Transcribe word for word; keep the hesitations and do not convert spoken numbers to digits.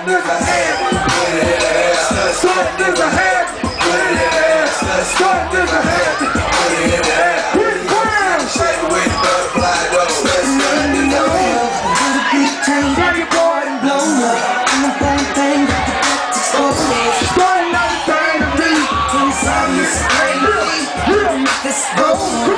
nigga head. Put it in the air. Stunt nigga head. Put it in the air. Stunt nigga head. Put it in the air. Big Brown. Shake with butterfly though. Let's go. Dirty boy and blow up. I'm a bone thing. Starting out the thing to be. Inside this crazy. This road.